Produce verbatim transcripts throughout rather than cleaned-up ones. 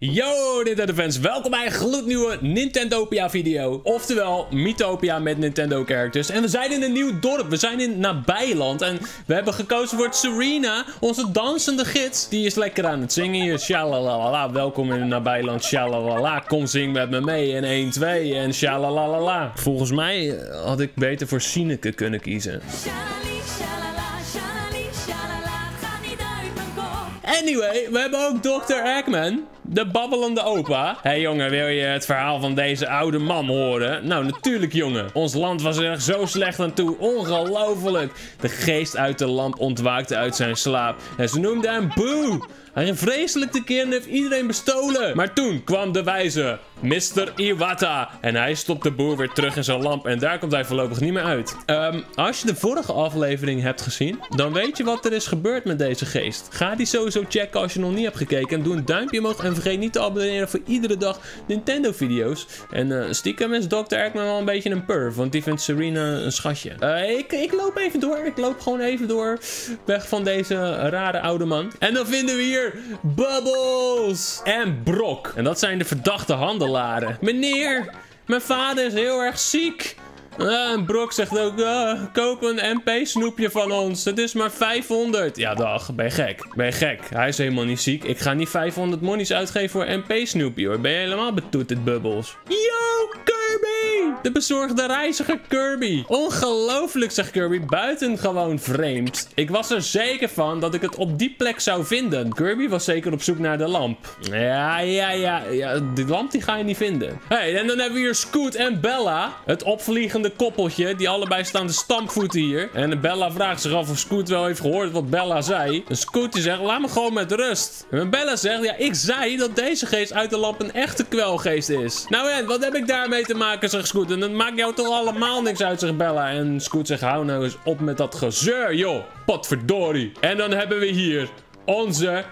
Yo Nintendo fans, welkom bij een gloednieuwe Nintendopia video. Oftewel, Miitopia met Nintendo characters. En we zijn in een nieuw dorp, we zijn in Nabijland. En we hebben gekozen voor Serena, onze dansende gids. Die is lekker aan het zingen hier, shalalala. Welkom in Nabijland, shalalala. Kom zing met me mee in één, twee en shalalala. Volgens mij had ik beter voor Sineke kunnen kiezen. Anyway, we hebben ook dokter Eggman, de babbelende opa. Hé hey, jongen, wil je het verhaal van deze oude man horen? Nou, natuurlijk jongen. Ons land was er echt zo slecht aan toe. Ongelooflijk. De geest uit de lamp ontwaakte uit zijn slaap. En ze noemden hem Boo. Hij ging vreselijk tekeer en heeft iedereen bestolen. Maar toen kwam de wijze mister Iwata. En hij stopt de boer weer terug in zijn lamp. En daar komt hij voorlopig niet meer uit. Um, als je de vorige aflevering hebt gezien, dan weet je wat er is gebeurd met deze geest. Ga die sowieso checken als je nog niet hebt gekeken. En doe een duimpje omhoog. En vergeet niet te abonneren voor iedere dag Nintendo video's. En uh, stiekem is dokter Eggman wel een beetje een perv. Want die vindt Serena een schatje. Uh, ik, ik loop even door. Ik loop gewoon even door. Weg van deze rare oude man. En dan vinden we hier Bubbles en Brok. En dat zijn de verdachte handelaren. Meneer, mijn vader is heel erg ziek. Uh, en Brok zegt ook, uh, koop een M P snoepje van ons. Het is maar vijfhonderd. Ja dag, ben je gek. Ben je gek. Hij is helemaal niet ziek. Ik ga niet vijfhonderd monies uitgeven voor een M P snoepje hoor. Ben je helemaal betoeterd, Bubbles? Yo, Kirby! De bezorgde reiziger Kirby. Ongelooflijk, zegt Kirby. Buitengewoon vreemd. Ik was er zeker van dat ik het op die plek zou vinden. Kirby was zeker op zoek naar de lamp. Ja, ja, ja. ja die lamp die ga je niet vinden. Hey, en dan hebben we hier Scoot en Bella. Het opvliegende koppeltje. Die allebei staan de stampvoeten hier. En Bella vraagt zich af of Scoot wel heeft gehoord wat Bella zei. En Scoot die zegt, laat me gewoon met rust. En Bella zegt, ja, ik zei dat deze geest uit de lamp een echte kwelgeest is. Nou en, wat heb ik daarmee te maken, zegt Scoot. En dat maakt jou toch allemaal niks uit, zegt Bella. En Scoot zegt, hou nou eens op met dat gezeur, joh. Potverdorie. En dan hebben we hier onze...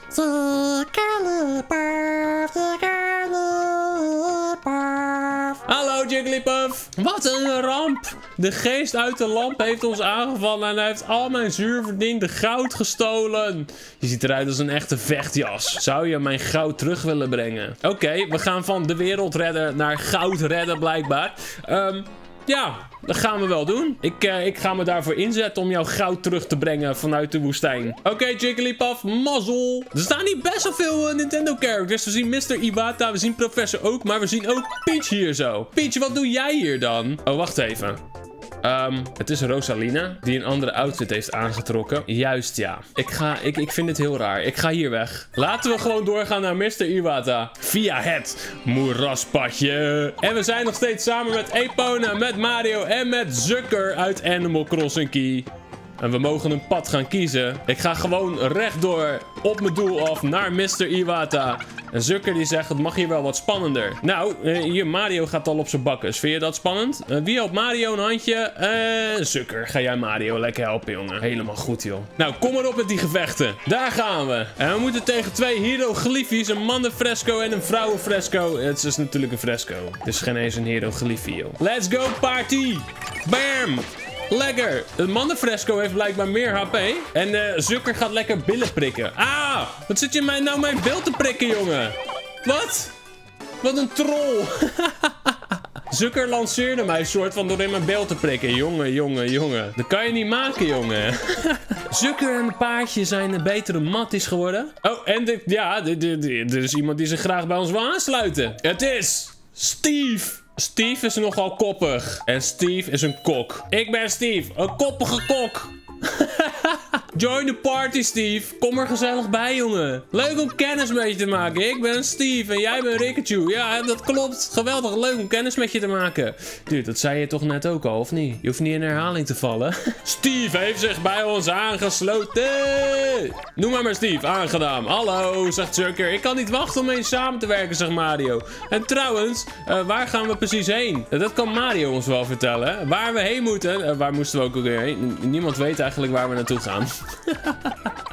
Hallo Jigglypuff. Wat een ramp. De geest uit de lamp heeft ons aangevallen en hij heeft al mijn zuurverdiende goud gestolen. Je ziet eruit als een echte vechtjas. Zou je mijn goud terug willen brengen? Oké, okay, we gaan van de wereld redden naar goud redden blijkbaar. Um, ja, dat gaan we wel doen. Ik, uh, ik ga me daarvoor inzetten om jouw goud terug te brengen vanuit de woestijn. Oké, okay, Jigglypuff, mazzel. Er staan hier best wel veel uh, Nintendo characters. We zien mister Iwata, we zien Professor ook, maar we zien ook Peach hier zo. Peach, wat doe jij hier dan? Oh, wacht even. Um, het is Rosalina die een andere outfit heeft aangetrokken. Juist, ja. Ik, ga, ik, ik vind het heel raar. Ik ga hier weg. Laten we gewoon doorgaan naar mister Iwata. Via het moeraspadje. En we zijn nog steeds samen met Epona, met Mario en met Zucker uit Animal Crossing Key. En we mogen een pad gaan kiezen. Ik ga gewoon rechtdoor op mijn doel af naar mister Iwata. En Zucker die zegt, het mag hier wel wat spannender. Nou, hier Mario gaat al op zijn bakkes. Vind je dat spannend? Uh, wie helpt Mario een handje? Uh, Zucker, ga jij Mario lekker helpen, jongen. Helemaal goed, joh. Nou, kom maar op met die gevechten. Daar gaan we. En we moeten tegen twee hieroglyphies. Een mannenfresco en een vrouwenfresco. Het is natuurlijk een fresco. Het is geen eens een hieroglyphie, joh. Let's go, party! Bam! Lekker. Het mannenfresco heeft blijkbaar meer H P. En uh, Zucker gaat lekker billen prikken. Ah! Wat zit je mij nou mijn beeld te prikken, jongen? Wat? Wat een troll. Zucker lanceerde mij een soort van door in mijn beeld te prikken. Jongen, jongen, jongen. Dat kan je niet maken, jongen. Zucker en het paardje zijn betere matties geworden. Oh, en de, ja, er is iemand die zich graag bij ons wil aansluiten. Het is Steve. Steve is nogal koppig. En Steve is een kok. Ik ben Steve, een koppige kok. Join the party, Steve. Kom er gezellig bij, jongen. Leuk om kennis met je te maken. Ik ben Steve en jij bent Rikachu. Ja, dat klopt. Geweldig leuk om kennis met je te maken. Dude, dat zei je toch net ook al, of niet? Je hoeft niet in herhaling te vallen. Steve heeft zich bij ons aangesloten. Noem maar maar Steve, aangedaan. Hallo, zegt Zucker. Ik kan niet wachten om mee samen te werken, zegt Mario. En trouwens, uh, waar gaan we precies heen? Uh, dat kan Mario ons wel vertellen. Waar we heen moeten. Uh, waar moesten we ook weer heen? Niemand weet eigenlijk waar we naartoe gaan.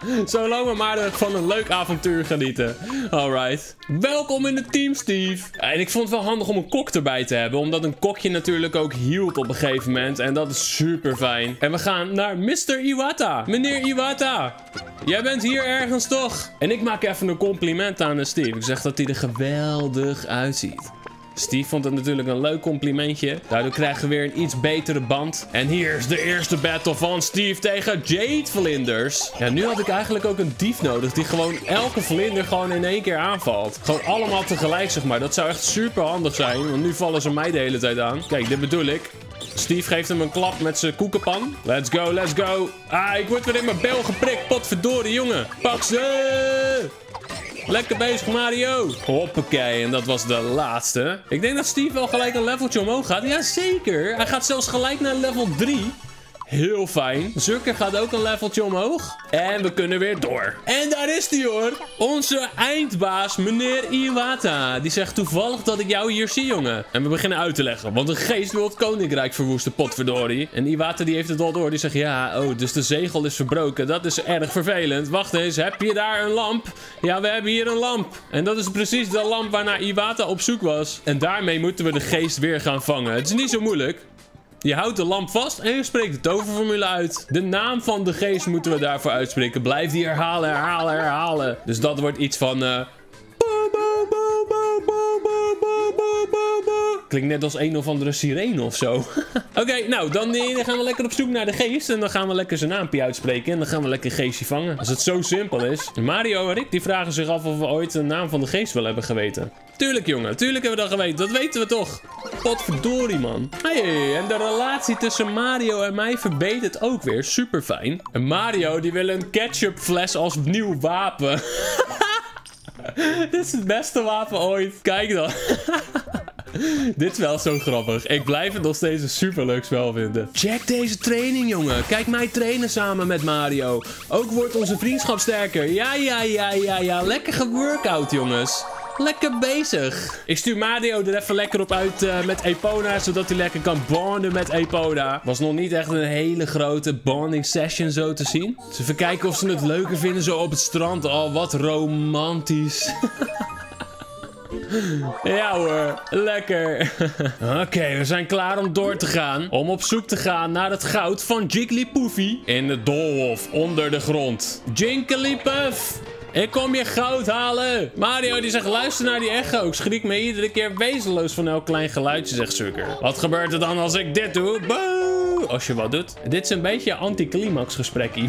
Zolang we maar van een leuk avontuur genieten. Alright. Welkom in het team, Steve. En ik vond het wel handig om een kok erbij te hebben. Omdat een kokje natuurlijk ook hield op een gegeven moment. En dat is super fijn. En we gaan naar mister Iwata. Meneer Iwata. Jij bent hier ergens toch? En ik maak even een compliment aan Steve. Ik zeg dat hij er geweldig uitziet. Steve vond het natuurlijk een leuk complimentje. Daardoor krijgen we weer een iets betere band. En hier is de eerste battle van Steve tegen Jade Vlinders. Ja, nu had ik eigenlijk ook een dief nodig die gewoon elke vlinder gewoon in één keer aanvalt. Gewoon allemaal tegelijk, zeg maar. Dat zou echt super handig zijn, want nu vallen ze mij de hele tijd aan. Kijk, dit bedoel ik. Steve geeft hem een klap met zijn koekenpan. Let's go, let's go. Ah, ik word weer in mijn bel geprikt. Potverdorie, jongen. Pak ze! Lekker bezig, Mario. Hoppakee, en dat was de laatste. Ik denk dat Steve wel gelijk een leveltje omhoog gaat. Jazeker. Hij gaat zelfs gelijk naar level drie. Heel fijn. Zucker gaat ook een leveltje omhoog. En we kunnen weer door. En daar is hij hoor. Onze eindbaas, meneer Iwata. Die zegt toevallig dat ik jou hier zie, jongen. En we beginnen uit te leggen. Want een geest wil het koninkrijk verwoesten, potverdorie. En Iwata die heeft het al door. Die zegt, ja, oh, dus de zegel is verbroken. Dat is erg vervelend. Wacht eens, heb je daar een lamp? Ja, we hebben hier een lamp. En dat is precies de lamp waarnaar Iwata op zoek was. En daarmee moeten we de geest weer gaan vangen. Het is niet zo moeilijk. Je houdt de lamp vast en je spreekt de toverformule uit. De naam van de geest moeten we daarvoor uitspreken. Blijf die herhalen, herhalen, herhalen. Dus dat wordt iets van... Uh... Klinkt net als een of andere sirene of zo. Oké, okay, nou, dan, dan gaan we lekker op zoek naar de geest. En dan gaan we lekker zijn naampje uitspreken. En dan gaan we lekker een geestje vangen. Als het zo simpel is. Mario en Rick, die vragen zich af of we ooit de naam van de geest wel hebben geweten. Tuurlijk, jongen. Tuurlijk hebben we dat geweten. Dat weten we toch. Potverdorie, man. Hey, en de relatie tussen Mario en mij verbetert ook weer. Super fijn. En Mario, die wil een ketchupfles als nieuw wapen. Dit is het beste wapen ooit. Kijk dan. Dit is wel zo grappig. Ik blijf het nog steeds een superleuk spel vinden. Check deze training, jongen. Kijk mij trainen samen met Mario. Ook wordt onze vriendschap sterker. Ja, ja, ja, ja, ja. Lekker geworkout, jongens. Lekker bezig. Ik stuur Mario er even lekker op uit uh, met Epona, zodat hij lekker kan bonden met Epona. Was nog niet echt een hele grote bonding session zo te zien. Dus even kijken of ze het leuker vinden zo op het strand. Oh, wat romantisch. Ja hoor, lekker. Oké, okay, we zijn klaar om door te gaan. Om op zoek te gaan naar het goud van Jigglypuffy in de doolhof onder de grond. Jigglypuff, ik kom je goud halen. Mario die zegt, luister naar die echo. Ik schrik me iedere keer wezenloos van elk klein geluidje, zegt Sucker. Wat gebeurt er dan als ik dit doe? Boe! Als je wat doet. Dit is een beetje een anticlimax gesprekkie.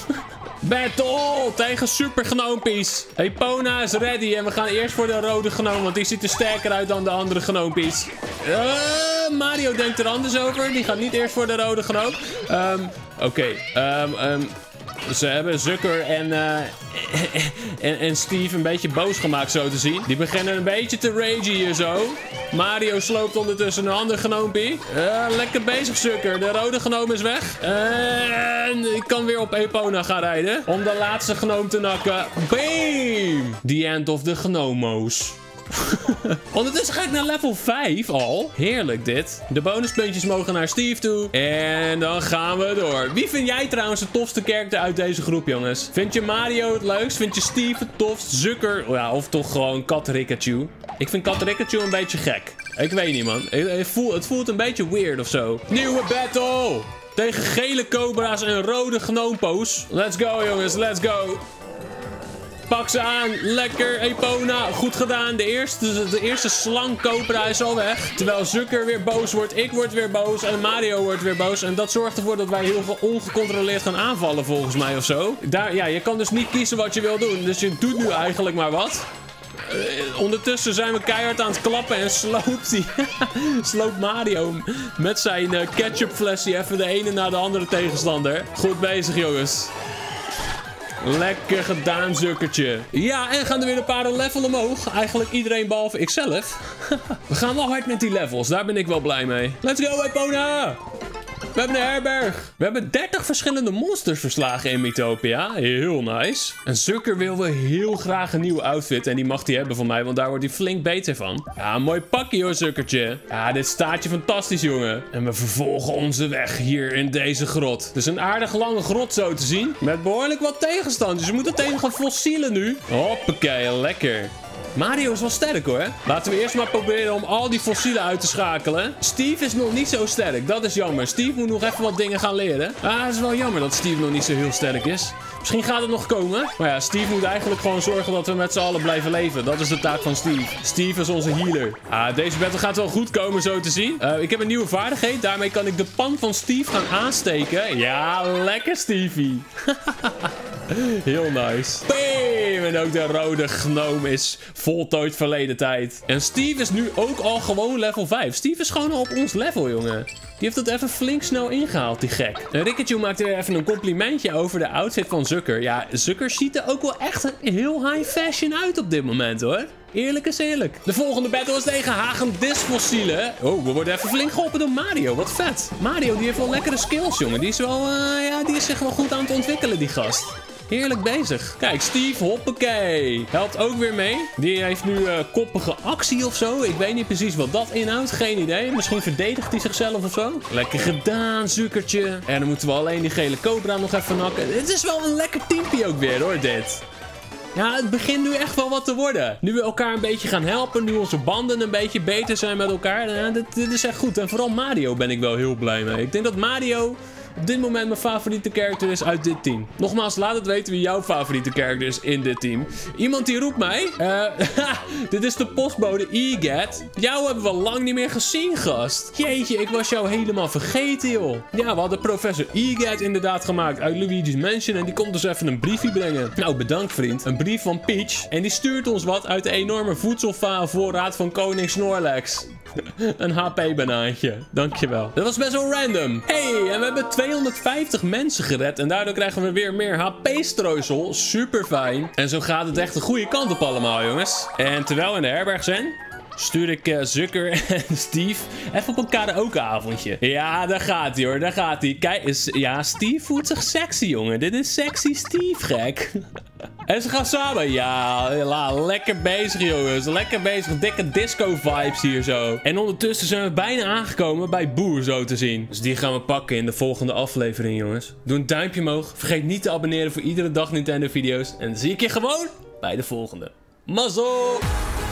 Battle tegen super gnoompies. Epona is ready en we gaan eerst voor de rode gnoom, want die ziet er sterker uit dan de andere gnoompies. Uh, Mario denkt er anders over. Die gaat niet eerst voor de rode gnoom. Um, Oké. Okay. Um, um, Ze hebben Zucker en, uh, en, en Steve een beetje boos gemaakt, zo te zien. Die beginnen een beetje te ragen hier zo. Mario sloopt ondertussen een ander gnoompie. Uh, lekker bezig, Zucker. De rode gnoom is weg. En ik kan weer op Epona gaan rijden. Om de laatste gnoom te nakken. Bam! The end of the gnomo's. Ondertussen ga ik naar level vijf al. Heerlijk dit. De bonuspuntjes mogen naar Steve toe. En dan gaan we door. Wie vind jij trouwens de tofste karakter uit deze groep, jongens? Vind je Mario het leukst? Vind je Steve het tofst? Zucker? Ja, of toch gewoon Kat Rikachu? Ik vind Kat Rikachu een beetje gek. Ik weet niet, man. Het voelt, het voelt een beetje weird of zo. Nieuwe battle! Tegen gele cobra's en rode gnoompo's. Let's go, jongens. Let's go. Pak ze aan. Lekker, Epona. Goed gedaan. De eerste, de eerste slang cobra is al weg. Terwijl Zucker weer boos wordt. Ik word weer boos. En Mario wordt weer boos. En dat zorgt ervoor dat wij heel ongecontroleerd gaan aanvallen, volgens mij, of zo. Daar, ja, je kan dus niet kiezen wat je wil doen. Dus je doet nu eigenlijk maar wat. Uh, ondertussen zijn we keihard aan het klappen en sloopt hij. sloopt Mario met zijn uh, ketchupflesje even de ene na de andere tegenstander. Goed bezig, jongens. Lekker gedaan, Zuckertje. Ja, en gaan er weer een paar level omhoog. Eigenlijk iedereen behalve ikzelf. We gaan wel hard met die levels. Daar ben ik wel blij mee. Let's go, Epona! We hebben een herberg. We hebben dertig verschillende monsters verslagen in Mythopia. Heel nice. En Zucker wil wel heel graag een nieuwe outfit. En die mag hij hebben van mij, want daar wordt hij flink beter van. Ja, een mooi pakje hoor, Zuckertje. Ja, dit staat je fantastisch, jongen. En we vervolgen onze weg hier in deze grot. Het is een aardig lange grot zo te zien. Met behoorlijk wat tegenstand. Dus we moeten tegen fossielen nu. Hoppakee, lekker. Mario is wel sterk hoor. Laten we eerst maar proberen om al die fossielen uit te schakelen. Steve is nog niet zo sterk. Dat is jammer. Steve moet nog even wat dingen gaan leren. Ah, het is wel jammer dat Steve nog niet zo heel sterk is. Misschien gaat het nog komen. Maar ja, Steve moet eigenlijk gewoon zorgen dat we met z'n allen blijven leven. Dat is de taak van Steve. Steve is onze healer. Ah, deze battle gaat wel goed komen zo te zien. Uh, ik heb een nieuwe vaardigheid. Daarmee kan ik de pan van Steve gaan aansteken. Ja, lekker Stevie. Heel nice. Bam! En ook de rode gnoom is voltooid verleden tijd. En Steve is nu ook al gewoon level vijf. Steve is gewoon al op ons level, jongen. Die heeft het even flink snel ingehaald, die gek. En Rikkertje maakte er even een complimentje over de outfit van Zucker. Ja, Zucker ziet er ook wel echt heel high fashion uit op dit moment, hoor. Eerlijk is eerlijk. De volgende battle is tegen Hagedis-fossielen. Oh, we worden even flink geholpen door Mario. Wat vet. Mario, die heeft wel lekkere skills, jongen. Die is wel, uh, ja, die is zich wel goed aan het ontwikkelen, die gast. Heerlijk bezig. Kijk, Steve, hoppakee. Helpt ook weer mee. Die heeft nu uh, koppige actie of zo. Ik weet niet precies wat dat inhoudt. Geen idee. Misschien verdedigt hij zichzelf of zo. Lekker gedaan, Zuckertje. En dan moeten we alleen die gele Cobra nog even nakken. Het is wel een lekker teampje ook weer, hoor, dit. Ja, het begint nu echt wel wat te worden. Nu we elkaar een beetje gaan helpen. Nu onze banden een beetje beter zijn met elkaar. Ja, dit, dit is echt goed. En vooral Mario ben ik wel heel blij mee. Ik denk dat Mario op dit moment mijn favoriete character is uit dit team. Nogmaals, laat het weten wie jouw favoriete character is in dit team. Iemand die roept mij. Uh, dit is de postbode E-Gat. Jou hebben we lang niet meer gezien, gast. Jeetje, ik was jou helemaal vergeten, joh. Ja, we hadden professor E-Gat inderdaad gemaakt uit Luigi's Mansion. En die komt dus even een briefje brengen. Nou, bedankt, vriend. Een brief van Peach. En die stuurt ons wat uit de enorme voedselvoorraad van koning Snorlax. Een H P-banaantje. Dankjewel. Dat was best wel random. Hey, en we hebben tweehonderdvijftig mensen gered. En daardoor krijgen we weer meer H P-strooisel. Super fijn. En zo gaat het echt de goede kant op allemaal, jongens. En terwijl we in de herberg zijn, stuur ik uh, Zucker en Steve even op een karaoke-avondje. Ja, daar gaat hij hoor, daar gaat hij. Kijk, is, ja, Steve voelt zich sexy, jongen. Dit is sexy Steve, gek. En ze gaan samen. Ja, la, lekker bezig, jongens. Lekker bezig. Dikke disco-vibes hier zo. En ondertussen zijn we bijna aangekomen bij Boer, zo te zien. Dus die gaan we pakken in de volgende aflevering, jongens. Doe een duimpje omhoog. Vergeet niet te abonneren voor iedere dag Nintendo-video's. En dan zie ik je gewoon bij de volgende. Mazzel!